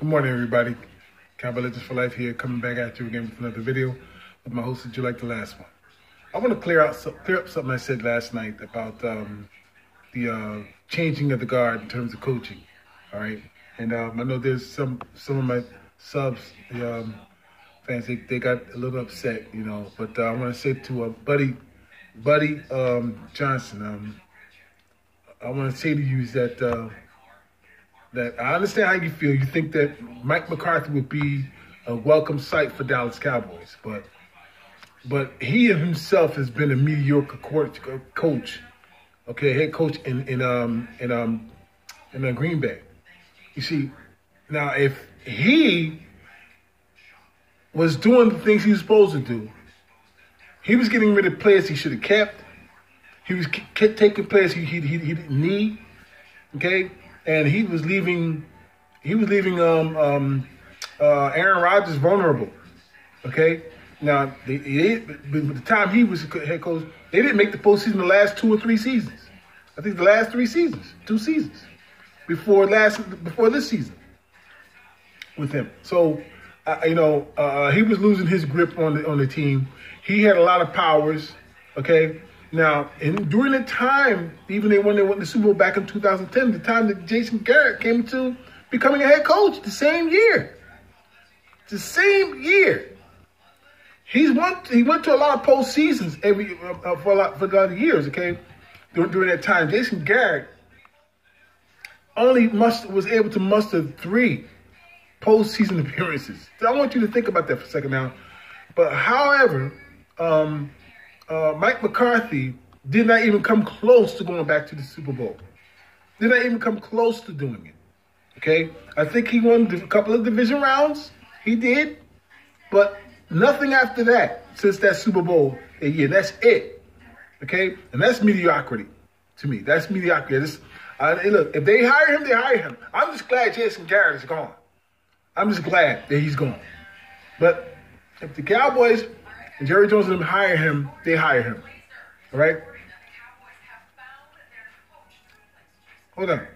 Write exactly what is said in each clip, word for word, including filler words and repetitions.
Good morning, everybody. Cowboy Legends for Life here, coming back at you again with another video with my host. Did you like the last one? I want to clear out clear up something I said last night about um, the uh, changing of the guard in terms of coaching. All right, and um, I know there's some some of my subs, the um, fans, they, they got a little upset, you know. But uh, I want to say to uh, Buddy, Buddy um, Johnson, um, I want to say to you is that. Uh, That I understand how you feel. You think that Mike McCarthy would be a welcome sight for Dallas Cowboys, but but he himself has been a mediocre coach, coach okay, head coach in in um in um in uh, Green Bay. You see, now if he was doing the things he was supposed to do, he was getting rid of players he should have kept. He was kept taking players he he he, he didn't need. Okay. And he was leaving, he was leaving um, um, uh, Aaron Rodgers vulnerable. Okay, now they, they, by the time he was head coach, they didn't make the postseason the last two or three seasons. I think the last three seasons, two seasons before last before this season with him. So uh, you know uh, he was losing his grip on the on the team. He had a lot of powers. Okay. Now, and during the time, even when they went to the Super Bowl back in two thousand ten, the time that Jason Garrett came to becoming a head coach, the same year, the same year, he's won. He went to a lot of postseasons every uh, for a lot for a lot of years. Okay, during, during that time, Jason Garrett only must was able to muster three postseason appearances. So I want you to think about that for a second now. But however, um. Uh, Mike McCarthy did not even come close to going back to the Super Bowl. Did not even come close to doing it. Okay? I think he won a couple of division rounds. He did. But nothing after that since that Super Bowl a year. That's it. Okay? And that's mediocrity to me. That's mediocrity. That's, uh, look, if they hire him, they hire him. I'm just glad Jason Garrett is gone. I'm just glad that he's gone. But if the Cowboys and Jerry Jones and them hire him, they hire him. All right? Hold on.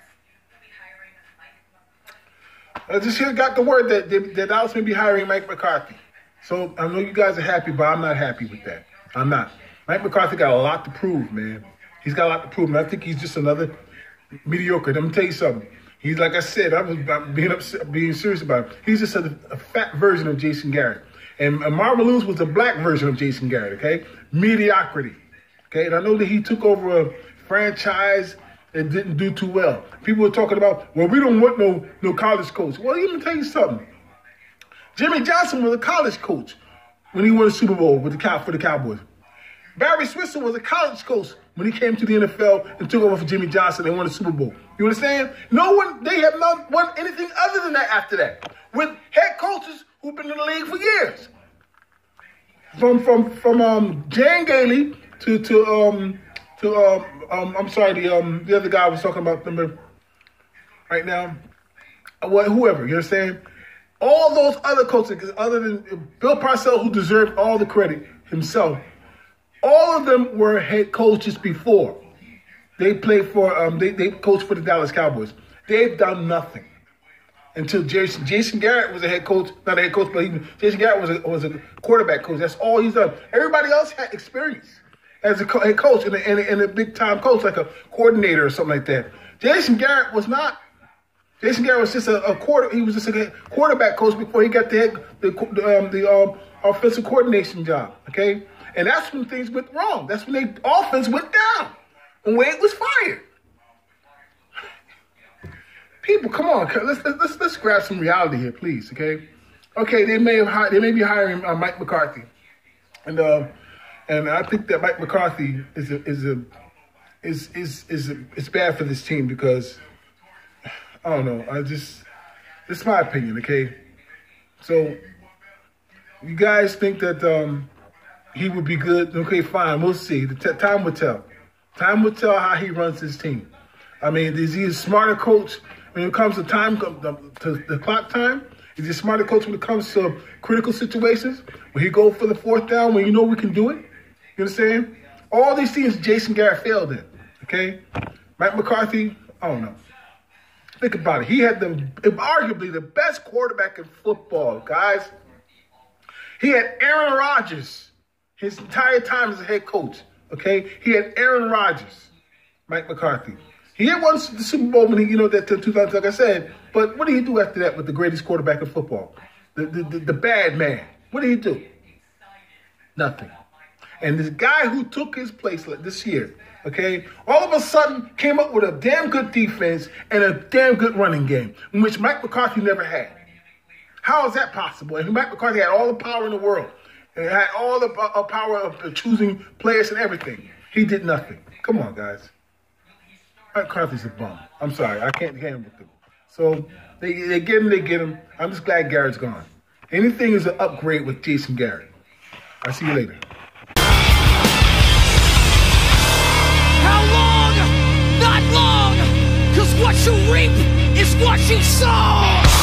I just here got the word that, that Dallas may be hiring Mike McCarthy. So I know you guys are happy, but I'm not happy with that. I'm not. Mike McCarthy got a lot to prove, man. He's got a lot to prove, and I think he's just another mediocre. Let me tell you something. He's, like I said, I was being upset, being serious about it. He's just a, a fat version of Jason Garrett. And Marvin Lewis was a black version of Jason Garrett, okay? Mediocrity, okay? And I know that he took over a franchise and didn't do too well. People were talking about, well, we don't want no, no college coach. Well, let me tell you something. Jimmy Johnson was a college coach when he won the Super Bowl with the Cow for the Cowboys. Barry Switzer was a college coach when he came to the N F L and took over for Jimmy Johnson and won the Super Bowl. You understand? No one, they have not won anything other than that after that. With head coaches who've been in the league for years. From from from um Jan Gailey to to um to um, um I'm sorry the um the other guy I was talking about number right now. Well, whoever, you understand? All those other coaches, other than Bill Parcells, who deserved all the credit himself, all of them were head coaches before. They played for um they, they coached for the Dallas Cowboys. They've done nothing. Until Jason Jason Garrett was a head coach, not a head coach, but he, Jason Garrett was a, was a quarterback coach. That's all he's done. Everybody else had experience as a co head coach and a, and, a, and a big-time coach, like a coordinator or something like that. Jason Garrett was not. Jason Garrett was just a, a quarter. He was just a quarterback coach before he got the head, the um, the um, offensive coordination job. Okay, and that's when things went wrong. That's when the offense went down. When Wade was fired. People, come on, let's let's let's grab some reality here, please. Okay, okay. They may have hired, they may be hiring uh, Mike McCarthy, and uh, and I think that Mike McCarthy is a is a is is is a, it's bad for this team because I don't know. I just this is my opinion. Okay, so you guys think that um, he would be good? Okay, fine. We'll see. The t time will tell. Time will tell how he runs his team. I mean, is he a smarter coach? When it comes to time, to the clock time, is he a smarter coach when it comes to critical situations? Will he go for the fourth down when you know we can do it? You understand? All these things Jason Garrett failed in, okay? Mike McCarthy, I don't know. Think about it. He had the arguably the best quarterback in football, guys. He had Aaron Rodgers his entire time as a head coach. Okay, he had Aaron Rodgers, Mike McCarthy. He had won the Super Bowl when he, you know, that two thousand, like I said. But what did he do after that with the greatest quarterback in football? The, the, the, the bad man. What did he do? Nothing. And this guy who took his place this year, okay, all of a sudden came up with a damn good defense and a damn good running game, which Mike McCarthy never had. How is that possible? And Mike McCarthy had all the power in the world. He had all the uh, power of choosing players and everything. He did nothing. Come on, guys. Mike McCarthy's a bum. I'm sorry. I can't handle him. So they, they get him, they get him. I'm just glad Garrett's gone. Anything is an upgrade with Jason Garrett. I'll see you later. How long? Not long. Because what you reap is what you sow.